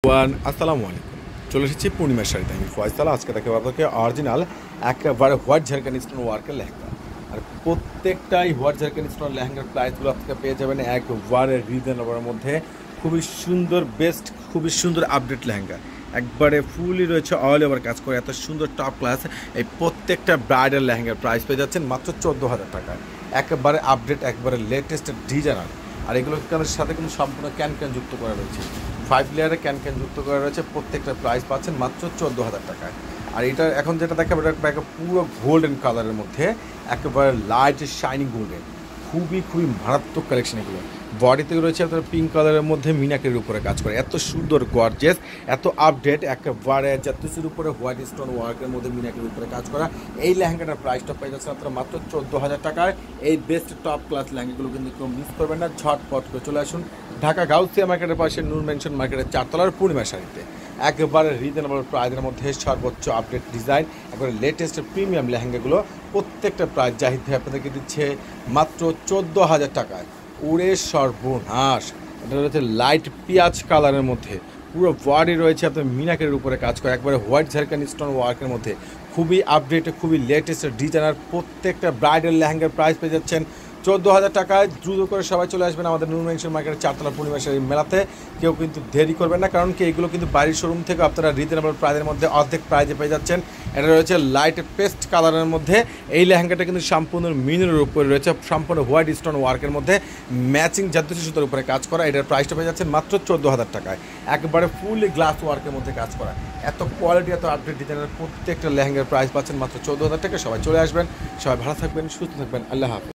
আসসালামু আলাইকুম। চলে এসেছি পূর্ণিমার শাড়িতে। আমি ফয়সাল। আজকে দেখে আপনাদেরকে অরিজিনাল একেবারে হোয়াইট ঝাড়খান্ডি স্টোন ওয়ার্কের লেহেঙ্গা। আর প্রত্যেকটাই হোয়াইট ঝাড়খান্ডি স্টোন লেহেঙ্গার প্রাইসগুলো আপনাকে পেয়ে যাবেন একবারে রিজনেবলের মধ্যে। খুবই সুন্দর বেস্ট, খুবই সুন্দর আপডেট লেহেঙ্গা। একবারে ফুলই রয়েছে অল ওভার কাজ করে, এত সুন্দর টপ ক্লাস। এই প্রত্যেকটা ব্রাইডাল লেহেঙ্গার প্রাইস পেয়ে যাচ্ছেন মাত্র 14,000 টাকায়। একেবারে আপডেট, একবারে লেটেস্ট ডিজাইনার। আর এগুলোর সাথে কিন্তু সম্পূর্ণ ক্যান যুক্ত করা রয়েছে, 5 লেয়ারে ক্যান যুক্ত করা রয়েছে। প্রত্যেকটা প্রাইস পাচ্ছেন মাত্র 14,000 টাকায়। আর এটা এখন যেটা দেখাবো এটা পুরো গোল্ডেন কালারের মধ্যে, একেবারে লাইট শাইনিং গোল্ডেন। খুবই মারাত্মক কালেকশন এগুলো। বডিতে রয়েছে আপনার পিঙ্ক কালারের মধ্যে মিনাকের উপরে কাজ করে, এত সুন্দর গর্জিয়াস, এত আপডেট। একেবারে জাতুসির উপরে হোয়াইট স্টোন ওয়ার্কের মধ্যে মিনাকের উপরে কাজ করা এই লেহেঙ্গাটার প্রাইসটা পেয়ে যাচ্ছে আপনারা মাত্র 14,000 টাকায়। এই বেস্ট টপ ক্লাস লেহেঙ্গাগুলো কিন্তু কেউ মিস করবেন না। ঝটপট করে চলে আসুন ঢাকা গাউসিয়া মার্কেটের পাশে নূর মেনশন মার্কেটের 4 তলার পূর্ণিমা শাড়িতে। একেবারে রিজনেবল প্রাইসের মধ্যে সর্বোচ্চ আপডেট ডিজাইন, একবারে লেটেস্ট প্রিমিয়াম লেহেঙ্গাগুলো। প্রত্যেকটা প্রাইস জাহিদ ভাই আপনাদেরকে দিচ্ছে মাত্র 14,000 টাকায়। উড়ে সর্বনাশ। এটা রয়েছে লাইট পেঁয়াজ কালারের মধ্যে, পুরো বডি রয়েছে আপনার মিনাকের উপরে কাজ করে, একবারে হোয়াইট ঝাড়খান্ডি স্টোন ওয়ার্কের মধ্যে। খুবই আপডেট, খুবই লেটেস্ট ডিজাইনার। প্রত্যেকটা ব্রাইডাল লেহেঙ্গার প্রাইস পেয়ে যাচ্ছেন 14,000 টাকায়। দ্রুত করে সবাই চলে আসবেন আমাদের নূর মেনশন মার্কেটের 4 তলা পূর্ণিমা শাড়ি মেলাতে। কেউ কিন্তু দেরি করবেন না, কারণ কি এগুলো কিন্তু বাড়ির শোরুম থেকে আপনারা রিজনেবল প্রাইসের মধ্যে অর্ধেক প্রাইজে পেয়ে যাচ্ছেন। এটা রয়েছে লাইট পেস্ট কালারের মধ্যে। এই লেহেঙ্গাটা কিন্তু সম্পূর্ণ মিনের উপরে রয়েছে, সম্পূর্ণ হোয়াইট স্টোন ওয়ার্কের মধ্যে ম্যাচিং জাদ্দুসি সুতোর উপরে কাজ করা। এটার প্রাইসটা পেয়ে যাচ্ছেন মাত্র 14,000 টাকায়। একেবারে ফুললি গ্লাস ওয়ার্কের মধ্যে কাজ করা, এত কোয়ালিটি, এত আপডেট ডিজাইনের প্রত্যেকটা লেহেঙ্গার প্রাইস পাচ্ছেন মাত্র 14,000 টাকা। সবাই চলে আসবেন, সবাই ভালো থাকবেন, সুস্থ থাকবেন। আল্লাহ হাফেজ।